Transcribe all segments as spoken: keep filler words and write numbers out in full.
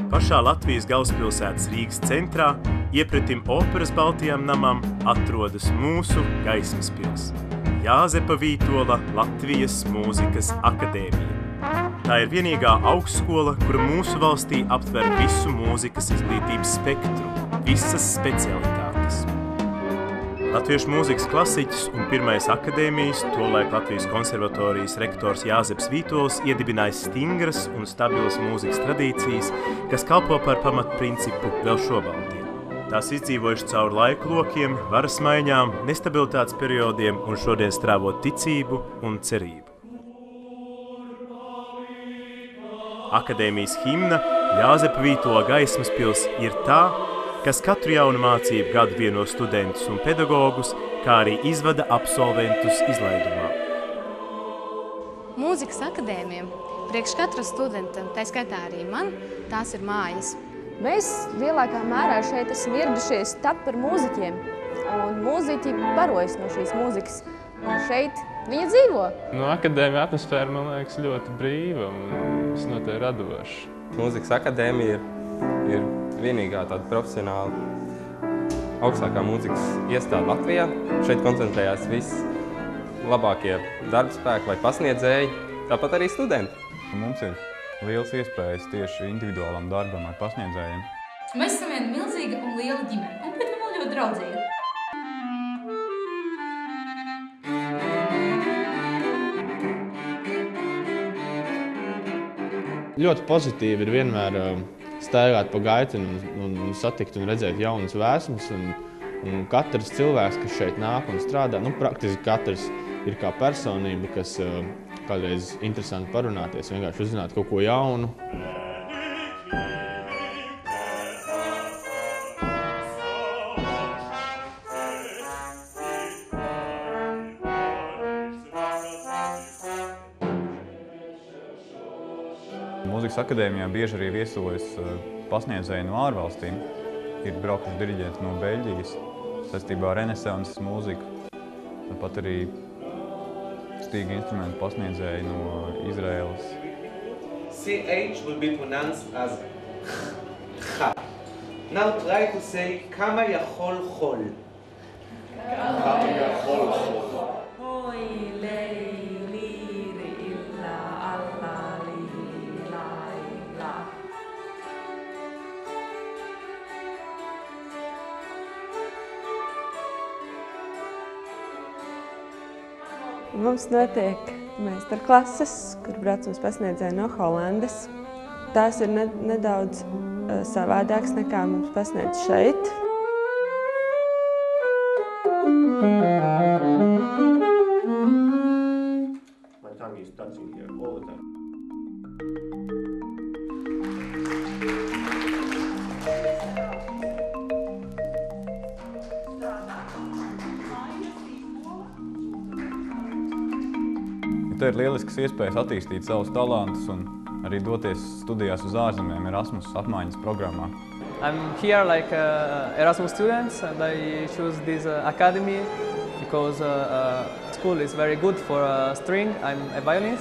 Pašā Latvijas galvaspilsētas Rīgas centrā, iepretim Operas Baltajam namam, atrodas mūsu Gaismas pils – Jāzepa Vītola Latvijas mūzikas akadēmija. Tā ir vienīgā augstskola, kura mūsu valstī aptver visu mūzikas izglītības spektru, visas specialitātes. Latviešu mūzikas klasiķis un pirmais akadēmijas, tolaik Latvijas konservatorijas rektors Jāzeps Vītols iedibinājis stingras un stabilas mūzikas tradīcijas, kas kalpo par pamatprincipu vēl šobrīd. Tās izdzīvojuši caur laiku lokiem, varas maiņām, nestabilitātes periodiem un šodien strāvot ticību un cerību. Akadēmijas himna Jāzepa Vītola Gaismas pils ir tā, kas katru jaunu mācību gadu vieno studentus un pedagogus, kā arī izvada absolventus izlaidumā. Mūzikas akadēmija priekš katra studenta, tā skaitā arī man, tās ir mājas. Mēs lielākā mērā šeit esam ieradušies tapt par mūziķiem, un mūziķi barojas no šīs mūzikas, un šeit viņa dzīvo. No akadēmija atmosfēra, man liekas, ļoti brīva un visnotaļ radoša. Mūzikas akadēmija ir vienīgā tāda profesionāla augstākā mūzikas iestāde Latvijā. Šeit koncentrējās visi labākie darbspēki vai pasniedzēji, tāpat arī studenti. Mums ir liels iespējas tieši individuālam darbam ar pasniedzējiem. Mēs esam viena milzīga un liela ģimene, un pēc tam vēl ļoti draudzīga. Ļoti pozitīvi ir vienmēr staigāt pa gaiteni un, un satikt un redzēt jaunas vēsmas. Un, un katrs cilvēks, kas šeit nāk un strādā, nu, praktiski katrs ir kā personība, kas uh, kādreiz interesanti parunāties, vienkārši uzzināt kaut ko jaunu. Mūzikas akadēmijā bieži arī viesojas pasniedzēji no ārvalstīm. Ir braukuši diriģenti no Beļģijas saistībā ar renesanses mūziku. Tāpat arī stīga instrumentu pasniedzēji no Izraēlas. C H will be pronounced as Ch. Now try to say Kama Yachol Chol. Kama Yachol Chol. Mums notiek meistarklases, kur brauc mums pasniedzēji no Holandes. Tās ir ne, nedaudz uh, savādāks nekā mums pasniedz šeit. My tongue is touching here all the time. Te ir lielisks iespējas attīstīt savus talantus un arī doties studijās uz ārzemēm Erasmus apmaiņas programmā. I'm here like uh, Erasmus students and I choose this uh, academy because uh, uh, school is very good for uh, string. I'm a violinist.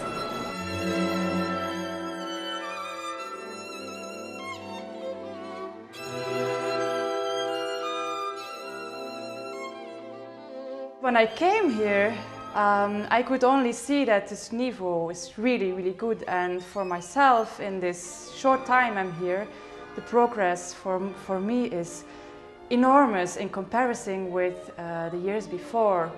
When I came here, Um, I could only see that this niveau is really, really good, and for myself, in this short time I'm here, the progress for, for me is enormous in comparison with uh, the years before.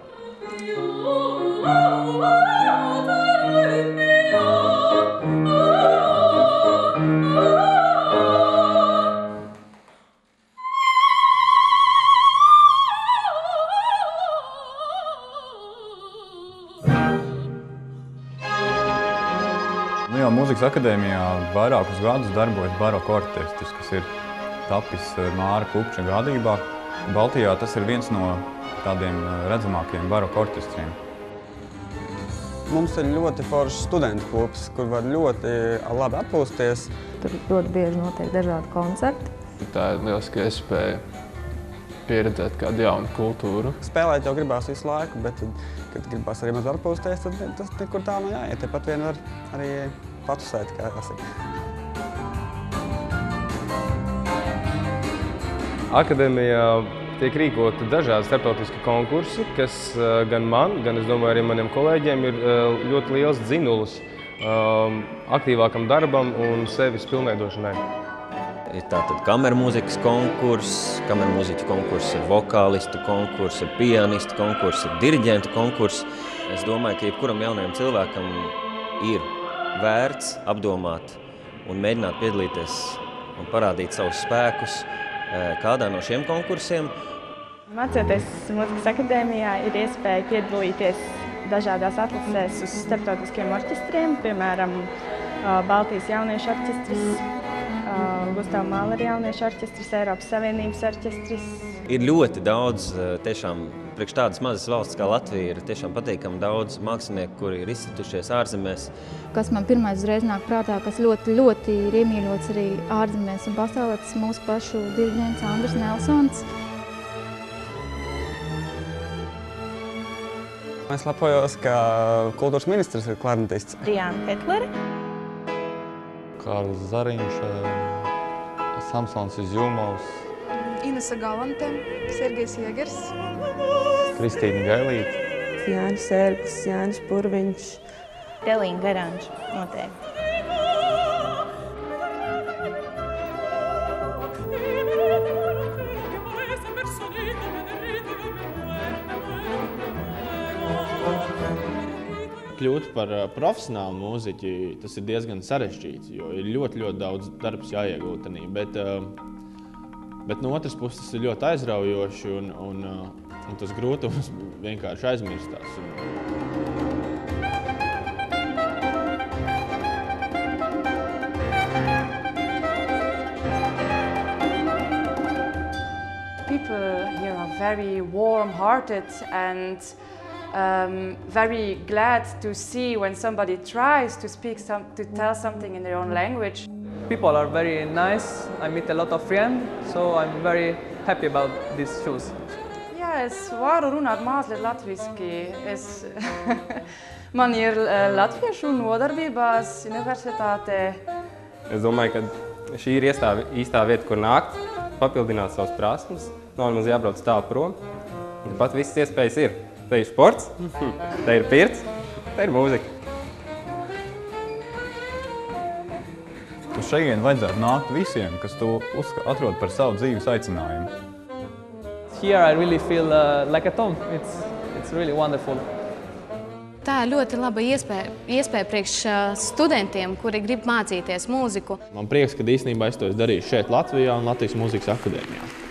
Nu jau Mūzikas akadēmijā vairākus gadus darbojas baroka orķestris, kas ir tapis Māra Kupča vadībā. Baltijā tas ir viens no tādiem redzamākajiem baroka orķestriem. Mums ir ļoti foršs studentu klubs, kur var ļoti labi atpūsties. Tur ļoti bieži notiek dažādi koncerti. Tā ir lieliska iespēja pieredzēt kādu jaunu kultūru. Spēlēt jau gribās visu laiku, bet, kad gribās arī maz atpūsties, tad tas nekur tā nav jāiet. Tepat vien var arī patusēt, kā jāsaka. Akadēmijā tiek rīkoti dažādi starptautiski konkursi, kas gan man, gan es domāju arī maniem kolēģiem ir ļoti liels dzinulis aktīvākam darbam un sevis pilnveidošanai. Ir tātad kamermūzikas konkurss, kamermūziķu konkurss, ir vokālistu konkurss, ir pianistu konkurss, ir diriģentu konkurss. Es domāju, ka jebkuram jaunajam cilvēkam ir vērts apdomāt un mēģināt piedalīties un parādīt savus spēkus kādā no šiem konkursiem. Mācoties Mūzikas akadēmijā, ir iespēja piedalīties dažādās atlasēs uz starptautiskiem orķestriem, piemēram, Baltijas jauniešu orķestris, Gustava Mahleri jauniešu orķestris, Eiropas Savienības orķestris. Ir ļoti daudz, tiešām, priekš tādas mazas valsts kā Latvija, ir tiešām patīkami daudz mākslinieku, kuri ir izcitušies ārzemēs. Kas man pirmais uzreiz nāk prātā, kas ļoti, ļoti ir iemīļots arī ārzemēs un pasaulē, tas mūsu pašu diriģents Andris Nelsons. Es lepojos, ka kultūras ministrs ir klarnetists. Diana Ketlere. Kārlis Zariņš, Samsons Izjumovs. Inesa Galante, Sergejs Iegers. Kristīna Gailīte. Jānis Ērglis, Jānis Purviņš. Relīna Garanča, noteikti. Kļūt par profesionālu mūziķi, tas ir diezgan sarežģīts, jo ir ļoti, ļoti daudz darbs jāiegūtanī, bet, bet no otras puses tas ir ļoti aizraujoši un, un, un tas grūtums vienkārši aizmirstās. People here are very warm-hearted and Um, very glad to see when somebody tries to speak some, to tell something in their own language. People are very nice. I meet a lot of friends, so I'm very happy about these shows. Jā, es varu runāt mazliet latviski. Es man ir latviešu nodarbībās universitātē. Es domāju, ka šī ir iestā, īstā vieta, kur nākt, papildināt savas prasmes. Nav mums jābrauc tālu prom. Pat visas iespējas ir. Te ir sports, te ir pirts, te ir mūzika. Uz šeien vajadzētu nākt visiem, kas to atrod par savu dzīves aicinājumu. Here I really feel uh, like at home. It's, it's really wonderful. Tā ir ļoti laba iespēja, iespēja priekš studentiem, kuri grib mācīties mūziku. Man prieks, ka īstenībā es to darīju šeit Latvijā un Latvijas Mūzikas akadēmijā.